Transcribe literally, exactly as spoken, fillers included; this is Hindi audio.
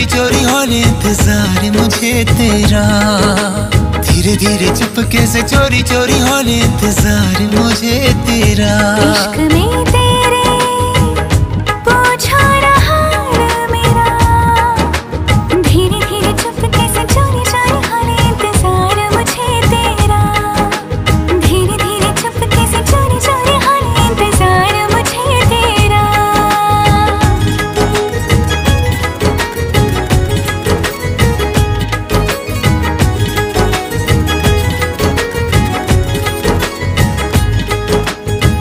चोरी चोरी हौले इंतजार मुझे तेरा, धीरे धीरे चुपके से चोरी चोरी हौले इंतजार मुझे तेरा। इश्क में